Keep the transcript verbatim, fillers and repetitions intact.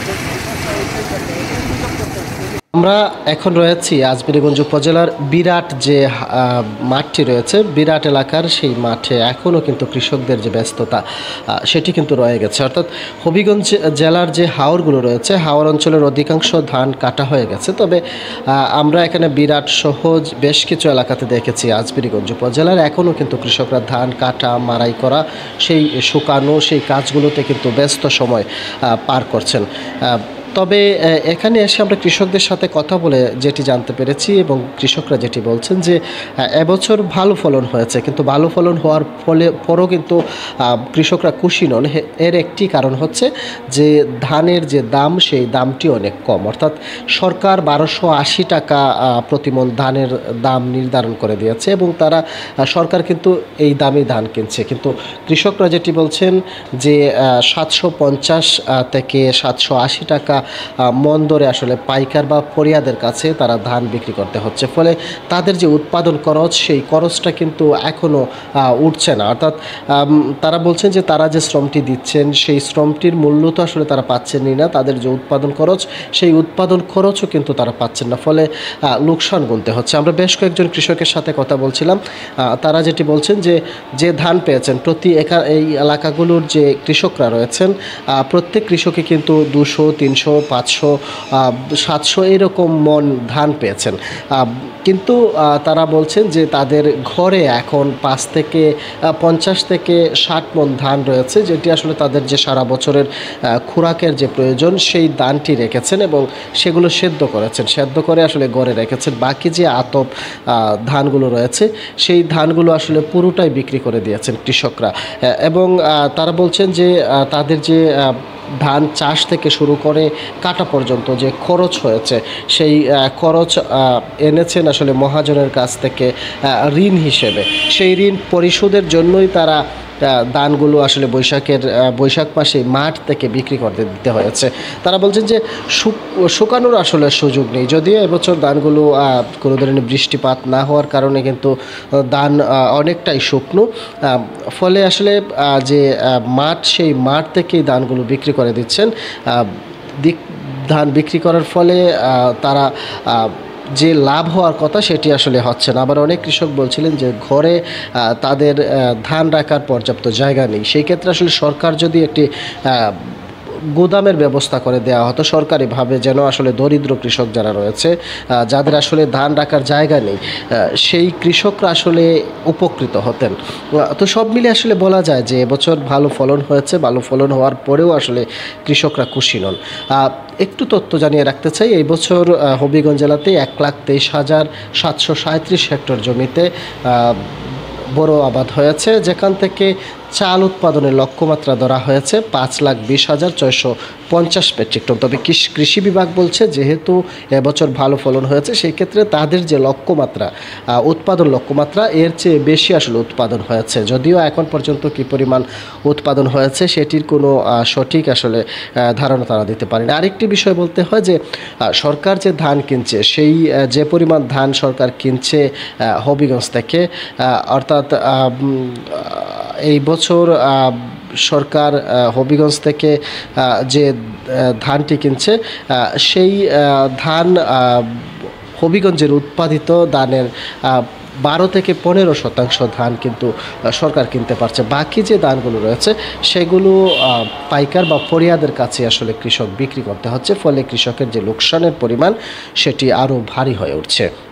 আমরা এখন রয়েছি আজমিরগঞ্জ উপজেলার বিরাট যে মাঠটি রয়েছে, বিরাট এলাকার সেই মাঠে এখনও কিন্তু কৃষকদের যে ব্যস্ততা সেটি কিন্তু রয়ে গেছে। অর্থাৎ হবিগঞ্জ জেলার যে হাওরগুলো রয়েছে, হাওর অঞ্চলের অধিকাংশ ধান কাটা হয়ে গেছে। তবে আমরা এখানে বিরাট সহ বেশ কিছু এলাকাতে দেখেছি আজমিরগঞ্জ উপজেলার এখনও কিন্তু কৃষকরা ধান কাটা, মাড়াই করা, সেই শুকানো, সেই কাজগুলোতে কিন্তু ব্যস্ত সময় পার করছেন। তবে এখানে এসে আমরা কৃষকদের সাথে কথা বলে যেটি জানতে পেরেছি এবং কৃষকরা যেটি বলছেন যে এবছর ভালো ফলন হয়েছে, কিন্তু ভালো ফলন হওয়ার ফলে পরও কিন্তু কৃষকরা খুশি নন। এর একটি কারণ হচ্ছে যে ধানের যে দাম, সেই দামটি অনেক কম। অর্থাৎ সরকার বারোশো আশি টাকা প্রতিমণ ধানের দাম নির্ধারণ করে দিয়েছে এবং তারা সরকার কিন্তু এই দামে ধান কিনছে, কিন্তু কৃষকরা যেটি বলছেন যে সাতশো পঞ্চাশ থেকে সাতশো আশি টাকা মন দরে আসলে পাইকার বা ফরিয়াদের কাছে তারা ধান বিক্রি করতে হচ্ছে। ফলে তাদের যে উৎপাদন খরচ, সেই খরচটা কিন্তু এখনও উঠছে না। অর্থাৎ তারা বলছেন যে তারা যে শ্রমটি দিচ্ছেন, সেই শ্রমটির মূল্য তো আসলে তারা পাচ্ছেনই না। তাদের যে উৎপাদন খরচ, সেই উৎপাদন খরচও কিন্তু তারা পাচ্ছেন না, ফলে লোকসান গুনতে হচ্ছে। আমরা বেশ কয়েকজন কৃষকের সাথে কথা বলছিলাম, তারা যেটি বলছেন যে যে ধান পেয়েছেন, প্রতি একা এই এলাকাগুলোর যে কৃষকরা রয়েছেন, প্রত্যেক কৃষকই কিন্তু দুশো, তিনশো, পাঁচশো, সাতশো এরকম মন ধান পেয়েছেন। কিন্তু তারা বলছেন যে তাদের ঘরে এখন পাঁচ থেকে পঞ্চাশ থেকে ষাট মন ধান রয়েছে, যেটি আসলে তাদের যে সারা বছরের খোরাকের যে প্রয়োজন, সেই ধানটি রেখেছেন এবং সেগুলো সেদ্ধ করেছেন, সেদ্ধ করে আসলে ঘরে রেখেছেন। বাকি যে আতপ ধানগুলো রয়েছে, সেই ধানগুলো আসলে পুরোটাই বিক্রি করে দিয়েছেন কৃষকরা। এবং তারা বলছেন যে তাদের যে ধান চাষ থেকে শুরু করে কাটা পর্যন্ত যে খরচ হয়েছে, সেই খরচ এনেছেন আসলে মহাজনের কাছ থেকে ঋণ হিসেবে। সেই ঋণ পরিশোধের জন্যই তারা ধানগুলো আসলে বৈশাখের বৈশাখ মাসে মাঠ থেকে বিক্রি করতে দিতে হয়েছে। তারা বলছেন যে শুকানোর আসলে সুযোগ নেই, যদিও এবছর ধানগুলো কোনো ধরনের বৃষ্টিপাত না হওয়ার কারণে কিন্তু ধান অনেকটাই শুকনো। ফলে আসলে যে মাঠ, সেই মাঠ থেকেই ধানগুলো বিক্রি করে দিচ্ছেন। দিক ধান বিক্রি করার ফলে তারা যে লাভ হওয়ার কথা, সেটি আসলে হচ্ছে না। আবার অনেক কৃষক বলছিলেন যে ঘরে তাদের ধান রাখার পর্যাপ্ত জায়গা নেই। সেই ক্ষেত্রে আসলে সরকার যদি একটি গুদামের ব্যবস্থা করে দেওয়া হতো সরকারিভাবে, যেন আসলে দরিদ্র কৃষক যারা রয়েছে, যাদের আসলে ধান রাখার জায়গা নেই, সেই কৃষকরা আসলে উপকৃত হতেন। তো সব মিলে আসলে বলা যায় যে এবছর ভালো ফলন হয়েছে। ভালো ফলন হওয়ার পরেও আসলে কৃষকরা খুশি নন। একটু তথ্য জানিয়ে রাখতে চাই, এই বছর হবিগঞ্জ জেলাতে এক লাখ তেইশ হাজার সাতশো সাঁত্রিশ হেক্টর জমিতে বড় আবাদ হয়েছে, যেখান থেকে চাল উৎপাদনের লক্ষ্যমাত্রা ধরা হয়েছে পাঁচ লাখ বিশ হাজার ছয়শো পঞ্চাশ মেট্রিক টন। তবে কৃষি বিভাগ বলছে যেহেতু এবছর ভালো ফলন হয়েছে, সেই ক্ষেত্রে তাদের যে লক্ষ্যমাত্রা, উৎপাদন লক্ষ্যমাত্রা, এর চেয়ে বেশি আসলে উৎপাদন হয়েছে। যদিও এখন পর্যন্ত কী পরিমাণ উৎপাদন হয়েছে সেটির কোনো সঠিক আসলে ধারণা তারা দিতে পারেনি। আরেকটি বিষয় বলতে হয় যে সরকার যে ধান কিনছে, সেই যে পরিমাণ ধান সরকার কিনছে হবিগঞ্জ থেকে, অর্থাৎ এই বছর সরকার হবিগঞ্জ থেকে যে ধানটি কিনছে, সেই ধান হবিগঞ্জের উৎপাদিত ধানের বারো থেকে পনেরো শতাংশ ধান কিন্তু সরকার কিনতে পারছে। বাকি যে ধানগুলো রয়েছে, সেগুলো পাইকার বা ফরিয়াদের কাছে আসলে কৃষক বিক্রি করতে হচ্ছে। ফলে কৃষকের যে লোকসানের পরিমাণ, সেটি আরও ভারী হয়ে উঠছে।